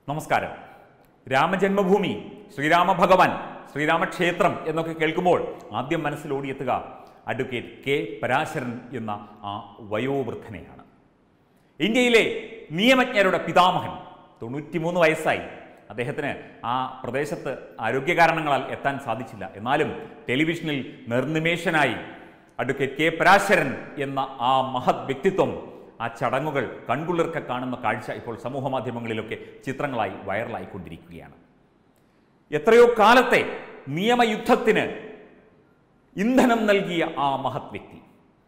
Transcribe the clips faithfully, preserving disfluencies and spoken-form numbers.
നമസ്കാരം. രാമജന്മഭൂമി, ശ്രീരാമ ഭഗവാൻ, ശ്രീരാമക്ഷേത്രം എന്നൊക്കെ കേൾക്കുമ്പോൾ ആദ്യം മനസ്സിലോടിയെത്തുക അഡ്വക്കേറ്റ് കെ പരാശരൻ എന്ന ആ വയോവൃദ്ധനെയാണ്. ഇന്ത്യയിലെ നിയമജ്ഞരുടെ പിതാമഹൻ. തൊണ്ണൂറ്റിമൂന്ന് വയസ്സായി. അദ്ദേഹത്തിന് ആ പ്രദേശത്ത് ആരോഗ്യ കാരണങ്ങളാൽ എത്താൻ സാധിച്ചില്ല. എന്നാലും ടെലിവിഷനിൽ നിർനിമേഷനായി അഡ്വക്കേറ്റ് കെ പരാശരൻ എന്ന ആ മഹത് വ്യക്തിത്വം, ആ ചടങ്ങുകൾ കൺകുളിർക്കെ കാണുന്ന കാഴ്ച ഇപ്പോൾ സമൂഹ മാധ്യമങ്ങളിലൊക്കെ ചിത്രങ്ങളായി വൈറലായിക്കൊണ്ടിരിക്കുകയാണ്. എത്രയോ കാലത്തെ നിയമയുദ്ധത്തിന് ഇന്ധനം നൽകിയ ആ മഹത് വ്യക്തി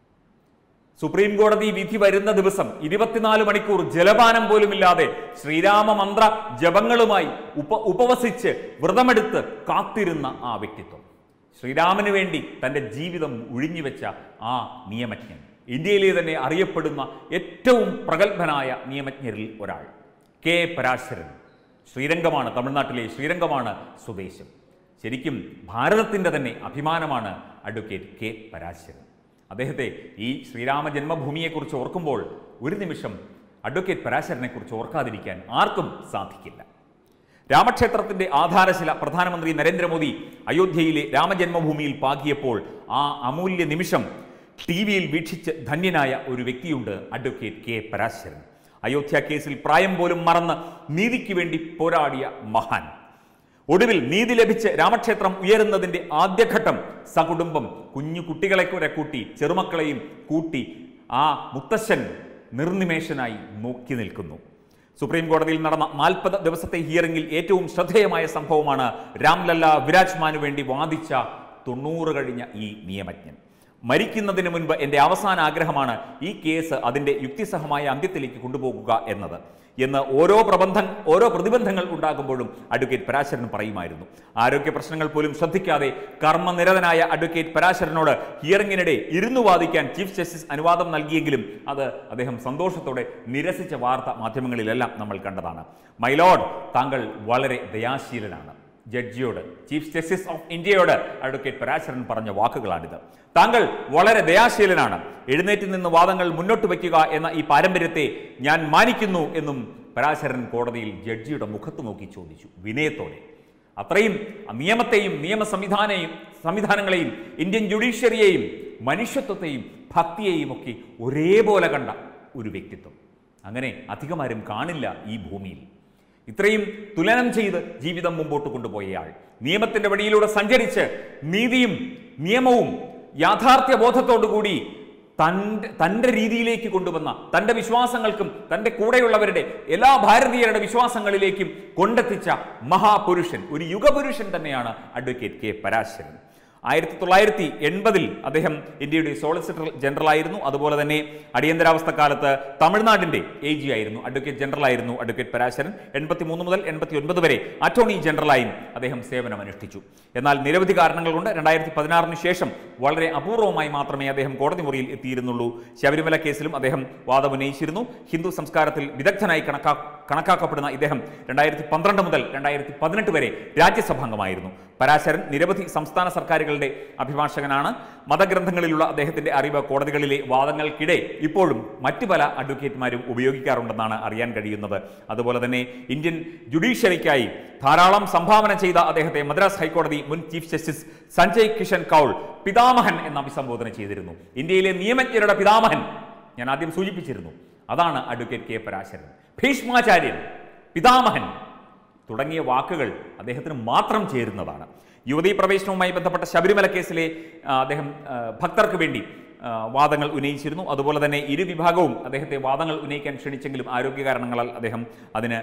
സുപ്രീം കോടതി വിധി വരുന്ന ദിവസം ഇരുപത്തിനാല് മണിക്കൂർ ജലപാനം പോലുമില്ലാതെ ശ്രീരാമ മന്ത്ര ജപങ്ങളുമായി ഉപ ഉപവസിച്ച് വ്രതമെടുത്ത് കാത്തിരുന്ന ആ വ്യക്തിത്വം, ശ്രീരാമന് വേണ്ടി തൻ്റെ ജീവിതം ഉഴിഞ്ഞുവെച്ച ആ നിയമജ്ഞൻ, ഇന്ത്യയിലെ തന്നെ അറിയപ്പെടുന്ന ഏറ്റവും പ്രഗത്ഭനായ നിയമജ്ഞരിൽ ഒരാൾ കെ പരാശരൻ. ശ്രീരംഗമാണ്, തമിഴ്നാട്ടിലെ ശ്രീരംഗമാണ് സ്വദേശം. ശരിക്കും ഭാരതത്തിൻ്റെ തന്നെ അഭിമാനമാണ് അഡ്വക്കേറ്റ് കെ പരാശരൻ. അദ്ദേഹത്തെ ഈ ശ്രീരാമ ജന്മഭൂമിയെക്കുറിച്ച് ഓർക്കുമ്പോൾ ഒരു നിമിഷം അഡ്വക്കേറ്റ് പരാശരനെക്കുറിച്ച് ഓർക്കാതിരിക്കാൻ ആർക്കും സാധിക്കില്ല. രാമക്ഷേത്രത്തിൻ്റെ ആധാരശില പ്രധാനമന്ത്രി നരേന്ദ്രമോദി അയോധ്യയിലെ രാമജന്മഭൂമിയിൽ പാകിയപ്പോൾ ആ അമൂല്യ നിമിഷം ടി വിയിൽ വീക്ഷിച്ച് ധന്യനായ ഒരു വ്യക്തിയുണ്ട്, അഡ്വക്കേറ്റ് കെ പരാശരൻ. അയോധ്യ കേസിൽ പ്രായം പോലും മറന്ന് നീതിക്ക് വേണ്ടി പോരാടിയ മഹാൻ. ഒടുവിൽ നീതി ലഭിച്ച് രാമക്ഷേത്രം ഉയരുന്നതിൻ്റെ ആദ്യഘട്ടം സകുടുംബം കുഞ്ഞു കുട്ടികളെ കൂടെ കൂട്ടി, ചെറുമക്കളെയും കൂട്ടി ആ മുത്തശ്ശൻ നിർനിമേഷനായി നോക്കി നിൽക്കുന്നു. സുപ്രീം കോടതിയിൽ നടന്ന നാൽപ്പത് ദിവസത്തെ ഹിയറിംഗിൽ ഏറ്റവും ശ്രദ്ധേയമായ സംഭവമാണ് രാംലല്ല വിരാജ്മാനു വേണ്ടി വാദിച്ച തൊണ്ണൂറ് കഴിഞ്ഞ ഈ നിയമജ്ഞൻ. മരിക്കുന്നതിന് മുൻപ് എൻ്റെ അവസാന ആഗ്രഹമാണ് ഈ കേസ് അതിൻ്റെ യുക്തിസഹമായ അന്ത്യത്തിലേക്ക് കൊണ്ടുപോകുക എന്നത് എന്ന് ഓരോ പ്രബന്ധം ഓരോ പ്രതിബന്ധങ്ങൾ ഉണ്ടാകുമ്പോഴും അഡ്വക്കേറ്റ് പരാശരൻ പറയുമായിരുന്നു. ആരോഗ്യ പ്രശ്നങ്ങൾ പോലും ശ്രദ്ധിക്കാതെ കർമ്മനിരതനായ അഡ്വക്കേറ്റ് പരാശരനോട് ഹിയറിംഗിനിടെ ഇരുന്നു വാദിക്കാൻ ചീഫ് ജസ്റ്റിസ് അനുവാദം നൽകിയെങ്കിലും അത് അദ്ദേഹം സന്തോഷത്തോടെ നിരസിച്ച വാർത്ത മാധ്യമങ്ങളിലെല്ലാം നമ്മൾ കണ്ടതാണ്. മൈ ലോർഡ്, താങ്കൾ വളരെ ദയാശീലനാണ്. ജഡ്ജിയോട്, ചീഫ് ജസ്റ്റിസ് ഓഫ് ഇന്ത്യയോട് അഡ്വക്കേറ്റ് പരാശരൻ പറഞ്ഞ വാക്കുകളാണിത്. താങ്കൾ വളരെ ദയാശീലനാണ്. എഴുന്നേറ്റ് നിന്ന് വാദങ്ങൾ മുന്നോട്ട് വയ്ക്കുക എന്ന ഈ പാരമ്പര്യത്തെ ഞാൻ മാനിക്കുന്നു എന്നും പരാശരൻ കോടതിയിൽ ജഡ്ജിയുടെ മുഖത്ത് നോക്കി ചോദിച്ചു, വിനയത്തോടെ. അത്രയും നിയമത്തെയും നിയമ സംവിധാനയും സംവിധാനങ്ങളെയും ഇന്ത്യൻ ജുഡീഷ്യറിയെയും മനുഷ്യത്വത്തെയും ഭക്തിയെയും ഒക്കെ ഒരേപോലെ കണ്ട ഒരു വ്യക്തിത്വം അങ്ങനെ അധികമാരും കാണില്ല ഈ ഭൂമിയിൽ. ഇത്രയും തുലനം ചെയ്ത് ജീവിതം മുമ്പോട്ട് കൊണ്ടുപോയയാൾ, നിയമത്തിന്റെ വഴിയിലൂടെ സഞ്ചരിച്ച് നീതിയും നിയമവും യാഥാർത്ഥ്യ ബോധത്തോടുകൂടി തൻ്റെ തൻ്റെ രീതിയിലേക്ക് കൊണ്ടുവന്ന, തൻ്റെ വിശ്വാസങ്ങൾക്കും തൻ്റെ കൂടെയുള്ളവരുടെ എല്ലാ ഭാരതീയരുടെ വിശ്വാസങ്ങളിലേക്കും കൊണ്ടെത്തിച്ച മഹാപുരുഷൻ, ഒരു യുഗപുരുഷൻ തന്നെയാണ് അഡ്വക്കേറ്റ് കെ പരാശരൻ. ആയിരത്തി തൊള്ളായിരത്തി എൺപതിൽ അദ്ദേഹം ഇന്ത്യയുടെ സോളിസിറ്റർ ജനറൽ ആയിരുന്നു. അതുപോലെ തന്നെ അടിയന്തരാവസ്ഥ കാലത്ത് തമിഴ്നാടിൻ്റെ എ ജി ആയിരുന്നു. അഡ്വക്കേറ്റ് ജനറൽ ആയിരുന്നു അഡ്വക്കേറ്റ് പരാശരൻ. എൺപത്തി മൂന്ന് മുതൽ എൺപത്തി ഒൻപത് വരെ അറ്റോർണി ജനറലായും അദ്ദേഹം സേവനമനുഷ്ഠിച്ചു. എന്നാൽ നിരവധി കാരണങ്ങൾ കൊണ്ട് രണ്ടായിരത്തി പതിനാറിന് ശേഷം വളരെ അപൂർവമായി മാത്രമേ അദ്ദേഹം കോടതി മുറിയിൽ എത്തിയിരുന്നുള്ളൂ. ശബരിമല കേസിലും അദ്ദേഹം വാദമുന്നയിച്ചിരുന്നു. ഹിന്ദു സംസ്കാരത്തിൽ വിദഗ്ധനായി കണക്കാ കണക്കാക്കപ്പെടുന്ന ഇദ്ദേഹം രണ്ടായിരത്തി പന്ത്രണ്ട് മുതൽ രണ്ടായിരത്തി പതിനെട്ട് വരെ രാജ്യസഭാംഗമായിരുന്നു. പരാശരൻ നിരവധി സംസ്ഥാന സർക്കാരുകളുടെ അഭിഭാഷകനാണ്. മതഗ്രന്ഥങ്ങളിലുള്ള അദ്ദേഹത്തിന്റെ അറിവ് കോടതികളിലെ വാദങ്ങൾക്കിടെ ഇപ്പോഴും മറ്റു പല അഡ്വക്കേറ്റുമാരും ഉപയോഗിക്കാറുണ്ടെന്നാണ് അറിയാൻ കഴിയുന്നത്. അതുപോലെ തന്നെ ഇന്ത്യൻ ജുഡീഷ്യറിക്കായി ധാരാളം സംഭാവന ചെയ്ത അദ്ദേഹത്തെ മദ്രാസ് ഹൈക്കോടതി മുൻ ചീഫ് ജസ്റ്റിസ് സഞ്ജയ് കിഷൻ കൗൾ പിതാമഹൻ എന്ന് അഭിസംബോധന ചെയ്തിരുന്നു. ഇന്ത്യയിലെ നിയമജ്ഞരുടെ പിതാമഹൻ ഞാൻ ആദ്യം സൂചിപ്പിച്ചിരുന്നു. അതാണ് അഡ്വക്കേറ്റ് കെ പരാശരൻ. ഭീഷ്മാചാര്യൻ, പിതാമഹൻ തുടങ്ങിയ വാക്കുകൾ അദ്ദേഹത്തിന് മാത്രം ചേരുന്നതാണ്. യുവതീ പ്രവേശനവുമായി ബന്ധപ്പെട്ട ശബരിമല കേസിലെ അദ്ദേഹം ഭക്തർക്ക് വേണ്ടി വാദങ്ങൾ ഉന്നയിച്ചിരുന്നു. അതുപോലെ തന്നെ ഇരു വിഭാഗവും അദ്ദേഹത്തെ വാദങ്ങൾ ഉന്നയിക്കാൻ ക്ഷണിച്ചെങ്കിലും ആരോഗ്യ കാരണങ്ങളാൽ അദ്ദേഹം അതിന്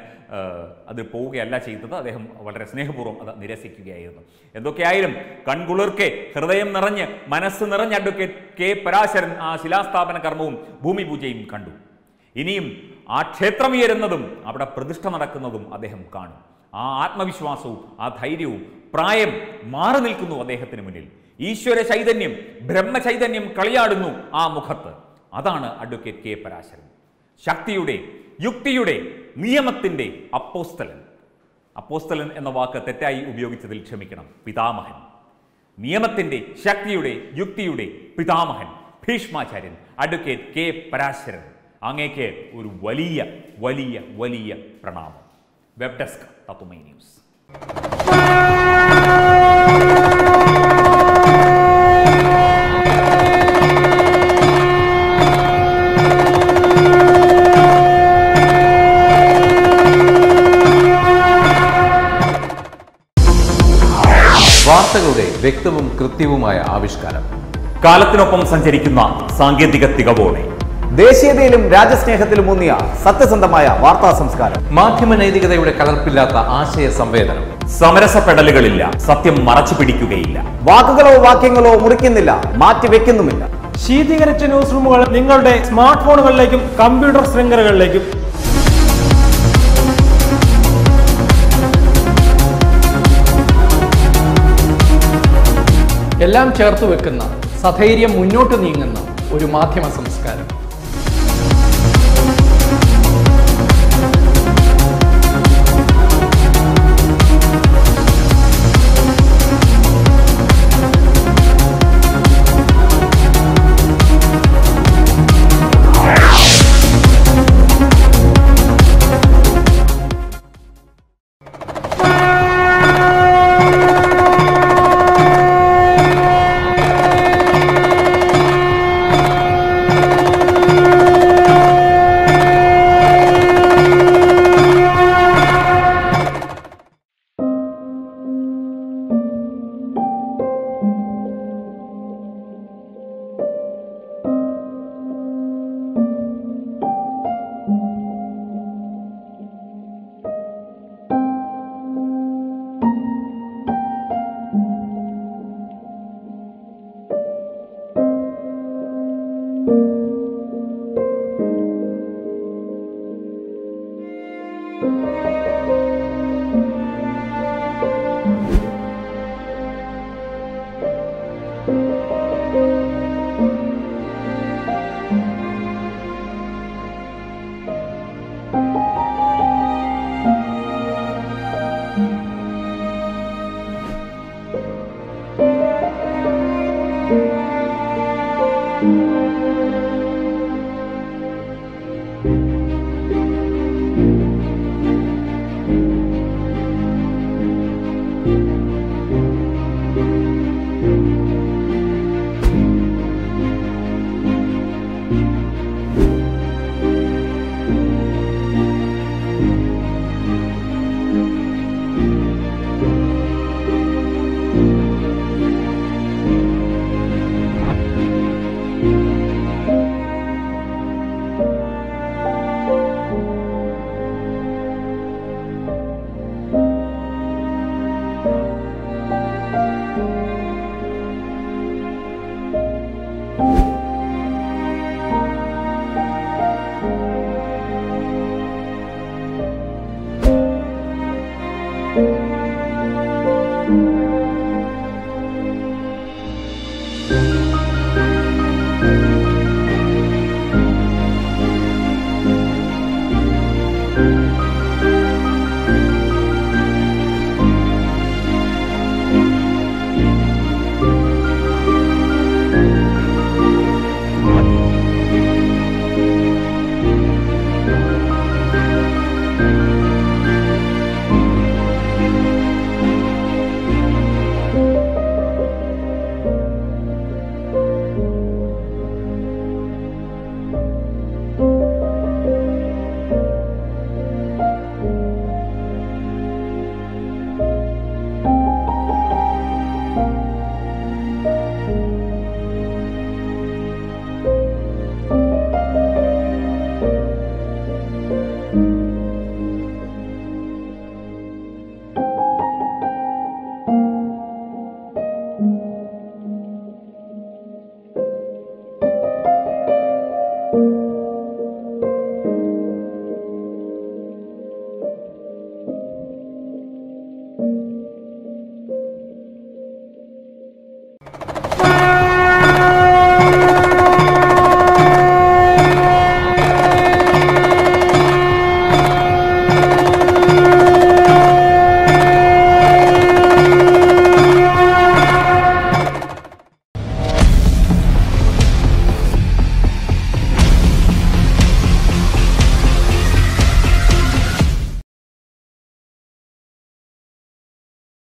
അത് പോവുകയല്ല ചെയ്തത്. അദ്ദേഹം വളരെ സ്നേഹപൂർവ്വം അത് നിരസിക്കുകയായിരുന്നു. എന്തൊക്കെയായാലും കൺകുളിർക്കെ ഹൃദയം നിറഞ്ഞ് മനസ്സ് നിറഞ്ഞ അഡ്വക്കേറ്റ് കെ പരാശരൻ ആ ശിലാസ്ഥാപന കർമ്മവും ഭൂമി പൂജയും കണ്ടു. ഇനിയും ആ ക്ഷേത്രം ഉയരുന്നതും അവിടെ പ്രതിഷ്ഠ നടക്കുന്നതും അദ്ദേഹം കാണും. ആ ആത്മവിശ്വാസവും ആ ധൈര്യവും പ്രായം മാറി നിൽക്കുന്നു അദ്ദേഹത്തിന് മുന്നിൽ. ഈശ്വര ചൈതന്യം, ബ്രഹ്മചൈതന്യം കളിയാടുന്നു ആ മുഖത്ത്. അതാണ് അഡ്വക്കേറ്റ് കെ പരാശരൻ. ശക്തിയുടെ, യുക്തിയുടെ, നിയമത്തിൻ്റെ അപ്പോസ്തലൻ. അപ്പോസ്തലൻ എന്ന വാക്ക് തെറ്റായി ഉപയോഗിച്ചതിൽ ക്ഷമിക്കണം. പിതാമഹൻ, നിയമത്തിൻ്റെ, ശക്തിയുടെ, യുക്തിയുടെ പിതാമഹൻ ഭീഷ്മാചാര്യൻ അഡ്വക്കേറ്റ് കെ പരാശരൻ. അങ്ങേക്ക് ഒരു വലിയ വലിയ വലിയ പ്രണാമം. വെബ് ഡെസ്ക് തത്തുമൈ ന്യൂസ്. വാർത്തകളുടെ വ്യക്തവും കൃത്യവുമായ ആവിഷ്കാരം, കാലത്തിനൊപ്പം സഞ്ചരിക്കുന്ന സാങ്കേതിക തികവോടെ, ദേശീയതയിലും രാജ്യസ്നേഹത്തിലും ഊന്നിയ സത്യസന്ധമായ വാർത്താ സംസ്കാരം, മാധ്യമ നൈതികതയുടെ കലർപ്പില്ലാത്ത ആശയ സംവേദനം, സമരസപ്പെടലുകളില്ല, സത്യം മറച്ചു പിടിക്കുകയില്ല, വാക്കുകളോ വാക്യങ്ങളോ മുറിക്കുന്നില്ല, മാറ്റിവെക്കുന്നുമില്ല. ശീതീകരിച്ച ന്യൂസ് റൂമുകൾ നിങ്ങളുടെ സ്മാർട്ട് ഫോണുകളിലേക്കും കമ്പ്യൂട്ടർ ശൃംഖലകളിലേക്കും എല്ലാം ചേർത്ത് വെക്കുന്ന, സധൈര്യം മുന്നോട്ട് നീങ്ങുന്ന ഒരു മാധ്യമ സംസ്കാരം.